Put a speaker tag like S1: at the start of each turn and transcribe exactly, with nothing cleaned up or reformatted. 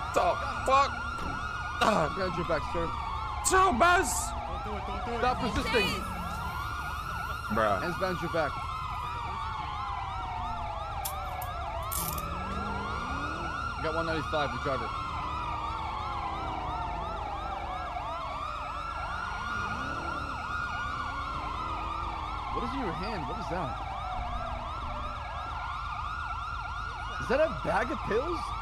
S1: The fuck?
S2: I'm behind your back, sir.
S1: Ciao, Buzz.
S3: Don't do it, don't do it.
S2: Stop resisting.
S1: Bruh.
S2: Hands behind your back. I got one ninety-five, the driver. What is in your hand? What is that? Is that a bag of pills?